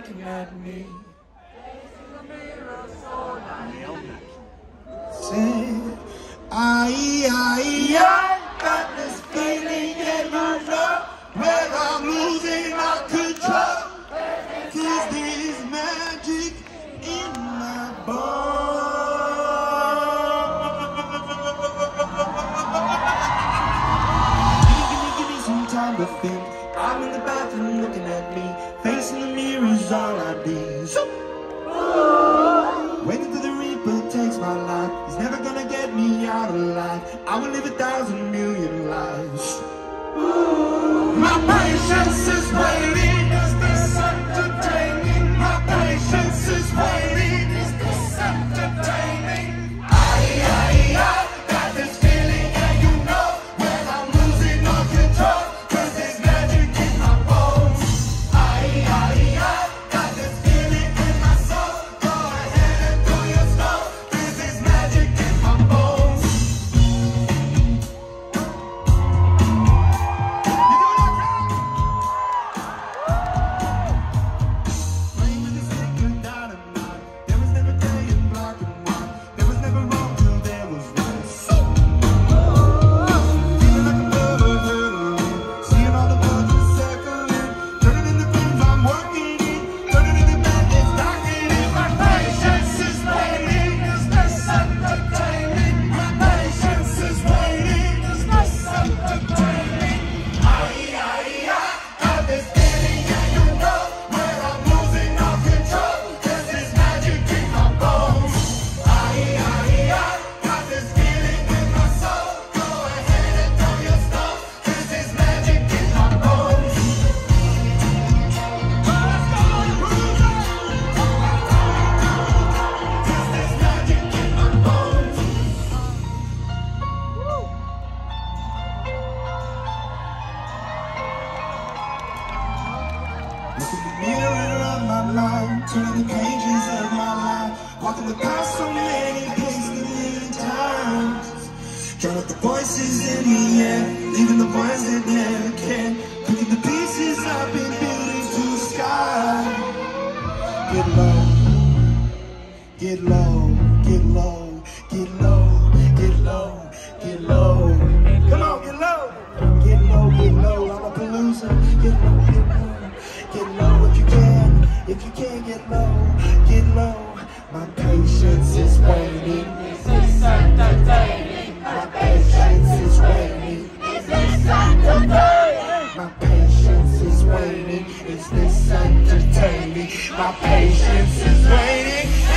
looking at me. Say, I got this feeling in my gut where I'm losing my control. 'Cause there's magic in my bones. Give me some time to think. I'm in the bathroom looking at me. Facing the mirror is all I do. Waiting till the Reaper takes my life. He's never gonna get me out alive. I will live 1,000 million lives. My patience is waiting. Is this entertaining? My patience is waiting. Is this entertaining? I got this feeling, and you know when I'm losing all control. 'Cause there's magic in my bones. I got this feeling in my soul. Go ahead and do your slow. 'Cause there's magic in my bones. Look in the mirror of my mind, turning the pages of my life, walking the path so many times. Drown out the voices in the air, leaving the ones that never can, picking the pieces up and building to the sky. Get low, get low, get low, get low, get low, get low. Come on, get low, get low, get low. I'm a producer. Get low, get low. Get low if you can. If you can't get low, get low. My patience is waiting. Is this entertaining? My patience is waiting. Is this entertaining? My patience is waiting. Is this entertaining? My patience is waiting.